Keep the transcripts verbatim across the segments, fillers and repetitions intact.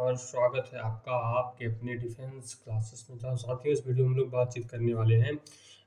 नमस्कार, स्वागत है आपका आपके अपने डिफेंस क्लासेस में। जहाँ साथियों इस वीडियो में हम लोग बातचीत करने वाले हैं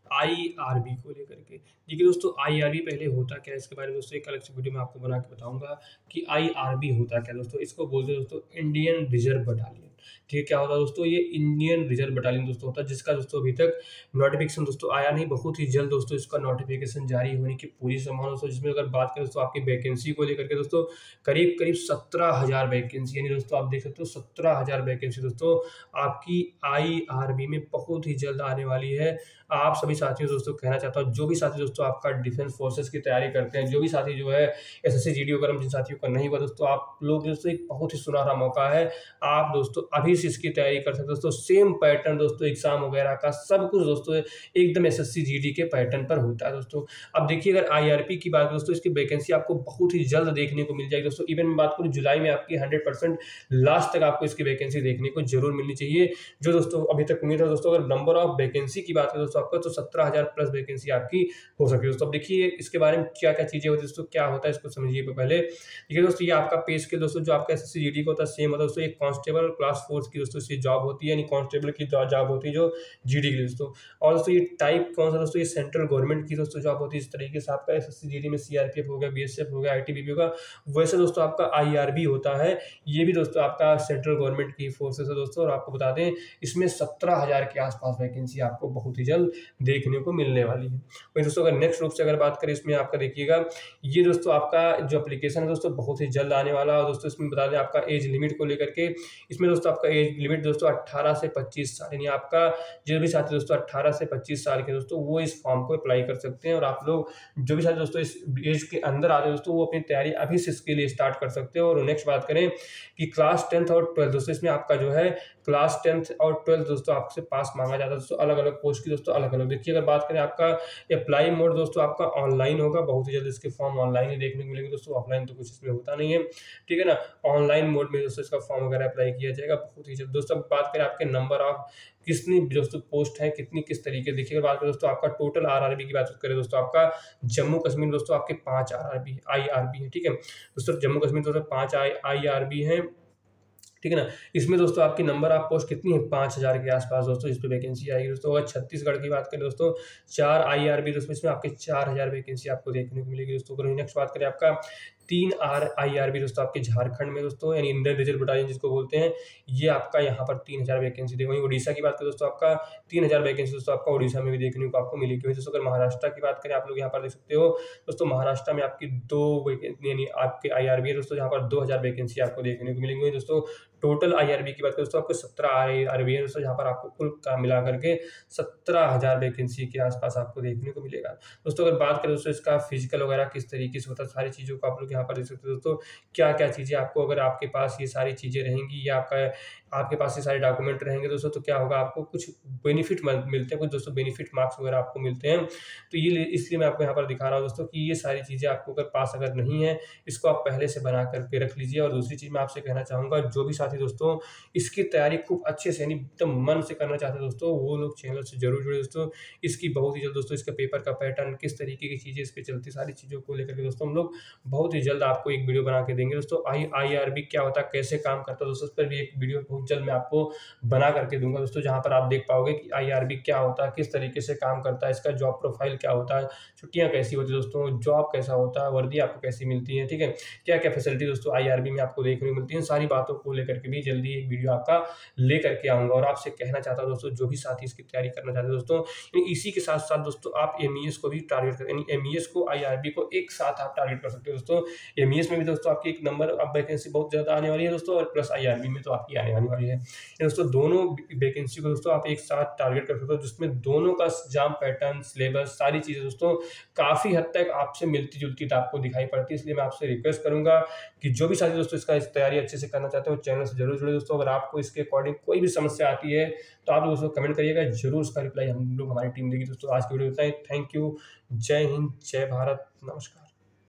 आईआरबी को लेकर के। देखिए दोस्तों, आईआरबी पहले होता क्या है इसके बारे में दोस्तों एक अलग से वीडियो में आपको बना के बताऊंगा कि आईआरबी होता क्या है दोस्तों। इसको बोलते हैं दोस्तों इंडियन रिजर्व बटालियन। ठीक है, क्या होता है दोस्तों, ये इंडियन रिजर्व बटालियन दोस्तों होता है, जिसका दोस्तों अभी तक नोटिफिकेशन दोस्तों आया नहीं। बहुत ही जल्द दोस्तों इसका नोटिफिकेशन जारी होने की पूरी संभावना दोस्तों। जिसमें अगर बात करें दोस्तों आपकी वैकेंसी को लेकर के दोस्तों, करीब करीब सत्रह हजार वैकेंसी, यानी दोस्तों आप देख सकते हो सत्रह हजार वैकेंसी दोस्तों आपकी आईआरबी में बहुत ही जल्द आने वाली है। आप सभी साथियों दोस्तों कहना चाहता हूँ, जो भी साथी दोस्तों आपका डिफेंस फोर्सेस की तैयारी करते हैं, जो भी साथी जो है एसएससी जीडी वगैरह में जिन साथियों का नहीं हुआ दोस्तों, आप लोग दोस्तों एक बहुत ही सुनहरा मौका है। आप दोस्तों अभी से इसकी तैयारी कर सकते हो दोस्तों। सेम पैटर्न दोस्तों एग्जाम वगैरह का सब कुछ दोस्तों एकदम एसएससी जीडी के पैटर्न पर होता है दोस्तों। अब देखिए, अगर आईआरबी की बात दोस्तों, इसकी वैकेंसी आपको बहुत ही जल्द देखने को मिल जाएगी दोस्तों। इवन मैं बात करूं जुलाई में आपकी हंड्रेड परसेंट लास्ट तक आपको इसकी वैकेंसी देखने को जरूर मिलनी चाहिए। जो दोस्तों अभी तक उम्मीद है दोस्तों, अगर नंबर ऑफ वैकेंसी की बात करें दोस्तों आपका, तो सत्रह हजार प्लस वैकेंसी आपकी हो सकती है दोस्तों। अब देखिए इसके बारे में क्या क्या चीजें होती है दोस्तों, क्या होता है इसको समझिए पहले। देखिए दोस्तों, ये आपका पे स्केल दोस्तों जो आपका एसएससी जीडी का होता है सेम होता है दोस्तों। एक कांस्टेबल क्लास फोर्स की दोस्तों इसकी जॉब होती है, यानी कांस्टेबल की जॉब होती है जो जीडी की दोस्तों। और दोस्तों ये टाइप कौन सा दोस्तों, ये सेंट्रल गवर्नमेंट की दोस्तों जॉब होती है। इस तरीके से आपका एसएससी जीडी में सीआरपीएफ हो गया, बीएसएफ हो गया, आईटीबीपी होगा, वैसे दोस्तों आपका आईआरबी होता है। ये भी दोस्तों आपका सेंट्रल गवर्नमेंट की फोर्सेस है दोस्तों। और आपको बता दें इसमें सत्रह हजार के आसपास वैकेंसी आपको बहुत ही जल्द देखने को मिलने वाली है। वही दोस्तों अगर नेक्स्ट रूप से अगर बात करें, इसमें आपका देखिएगा ये दोस्तों आपका जो एप्लीकेशन है दोस्तों बहुत ही जल्द आने वाला है। और दोस्तों इसमें बता दें आपका एज लिमिट को लेकर के, इसमें दोस्तों आपका एज लिमिट दोस्तों अट्ठारह से पच्चीस साल, यानी आपका जो भी साथी दोस्तों अट्ठारह से पच्चीस साल के दोस्तों वो इस फॉर्म को अप्लाई कर सकते हैं। और आप लोग जो भी साथी दोस्तों इस एज के अंदर आते हैं दोस्तों, वो अपनी तैयारी अभी से इसके लिए स्टार्ट कर सकते हो। और नेक्स्ट बात करें कि क्लास टेंथ और ट्वेल्थ दोस्तों, इसमें आपका जो है क्लास टेंथ और ट्वेल्थ दोस्तों आपसे पास मांगा जाता है दोस्तों। अलग अलग पोस्ट की दोस्तों अलग अलग। देखिए अगर बात करें आपका अप्लाई मोड दोस्तों आपका ऑनलाइन होगा, बहुत ही जल्द इसके फॉर्म ऑनलाइन ही देखने को मिलेंगे दोस्तों। ऑफलाइन तो कुछ इसमें होता नहीं है, ठीक है ना। ऑनलाइन मोड में दोस्तों इसका फॉर्म वगैरह अप्लाई किया जाएगा बहुत ही जल्द दोस्तों। बात करें आपके नंबर ऑफ कितनी दोस्तों पोस्ट है, कितनी किस तरीके, देखिए बात करें दोस्तों आपका टोटल आरआरबी की बात करें दोस्तों, आपका जम्मू कश्मीर दोस्तों आपके पांच आरआरबी आईआरबी है, ठीक है दोस्तों। जम्मू कश्मीर दोस्तों पांच आई आईआरबी है, ठीक है ना। इसमें दोस्तों आपकी नंबर ऑफ पोस्ट कितनी है, पाँच हजार के आसपास दोस्तों इस पे वैकेंसी आएगी दोस्तों। अगर छत्तीसगढ़ की बात करें दोस्तों, चार आईआरबी दोस्तों, इसमें आपके चार हजार वैकेंसी आपको देखने को मिलेगी दोस्तों। अगर नेक्स्ट बात करें आपका तीन आर आईआरबी दोस्तों आपके झारखंड में दोस्तों, यानी इंडियन रिजर्व बटालियन जिसको बोलते हैं, ये आपका यहाँ पर तीन हजार वैकेंसी देगा। वहीं उड़ीसा की बात करें दोस्तों, आपका तीन हजार वैकेंसी दोस्तों आपका उड़ीसा में भी देखने को आपको मिलेगी। वहीं दोस्तों अगर महाराष्ट्र की बात करें, आप लोग यहाँ पर देख सकते हो दोस्तों, महाराष्ट्र में आपकी दो वैकेंसी यानी आपके आईआरबी है दोस्तों, जहाँ पर दो हजार वैकेंसी आपको देखने को मिलेंगी। दोस्तों टोटल आईआरबी की बात करें दोस्तों, आपको सत्रह आईआरबी है दोस्तों, जहाँ पर आपको कुल का मिला करके सत्रह हजार वैकेंसी के आसपास आपको देखने को मिलेगा दोस्तों। अगर बात करें दोस्तों इसका फिजिकल वगैरह किस तरीके से होता है, सारी चीज़ों को आप लोग यहाँ पर देख सकते हो दोस्तों। क्या क्या चीज़ें आपको, अगर आपके पास ये सारी चीज़ें रहेंगी या आपका आपके पास ये सारे डॉक्यूमेंट रहेंगे दोस्तों, तो क्या होगा, आपको कुछ बेनिफिट मिलते हैं, कुछ दोस्तों बेनिफिट मार्क्स वगैरह आपको मिलते हैं। तो ये इसलिए मैं आपको यहाँ पर दिखा रहा हूँ दोस्तों कि ये सारी चीज़ें आपको अगर पास अगर नहीं है, इसको आप पहले से बना करके रख लीजिए। और दूसरी चीज़ मैं आपसे कहना चाहूँगा, जो भी साथी दोस्तों इसकी तैयारी खूब अच्छे से यानी एकदम मन से करना चाहते हैं दोस्तों, वो लोग चैनल से जरूर जुड़े दोस्तों। इसकी बहुत ही जल्द दोस्तों इसका पेपर का पैटर्न, किस तरीके की चीज़ें इस पे चलती, सारी चीज़ों को लेकर के दोस्तों हम लोग बहुत ही जल्द आपको एक वीडियो बना के देंगे दोस्तों। आई आईआरबी क्या होता है, कैसे काम करता है दोस्तों, उस पर भी एक वीडियो बहुत जल्द मैं आपको बना करके दूंगा दोस्तों, जहाँ पर आप देख पाओगे कि आईआरबी क्या होता है, किस तरीके से काम करता है, इसका जॉब प्रोफाइल क्या होता है, छुट्टियाँ कैसी होती है दोस्तों, जॉब कैसा होता है, वर्दी आपको कैसी मिलती है, ठीक है, क्या क्या फैसिलिटी दोस्तों आईआरबी में आपको देखने को मिलती है। सारी बातों को लेकर के भी जल्दी एक वीडियो आपका लेकर के आऊंगा। और आपसे कहना चाहता हूं दोस्तों, जो भी साथी इसकी तैयारी करना चाहते हैं दोस्तों, इसी के साथ साथ दोस्तों आप एमईएस को भी टारगेट कर, यानी एमईएस को आईआरबी को एक साथ आप टारगेट कर सकते हो दोस्तों। एमईएस में भी दोस्तों आपकी एक नंबर अब वैकेंसी बहुत ज्यादा आने वाली है दोस्तों, और प्लस आईआरबी में तो आपकी आने वाली है दोस्तों। दोनों वैकेंसी को दोस्तों आप एक साथ टारगेट कर सकते हो, जिसमें दोनों का एग्जाम पैटर्न, सिलेबस, सारी चीजें दोस्तों काफी हद तक आपसे मिलती जुलती आपको दिखाई पड़ती है। इसलिए मैं आपसे रिक्वेस्ट करूंगा कि जो भी साथी दोस्तों इसका इस तैयारी अच्छे से करना चाहते हो, चैनल से जरूर जुड़े दोस्तों। अगर आपको इसके अकॉर्डिंग कोई भी समस्या आती है तो आप दोस्तों कमेंट करिएगा, जरूर उसका रिप्लाई हम लोग हमारी टीम देगी दोस्तों। आज की वीडियो इतना ही, थैंक यू, जय हिंद, जय भारत, नमस्कार।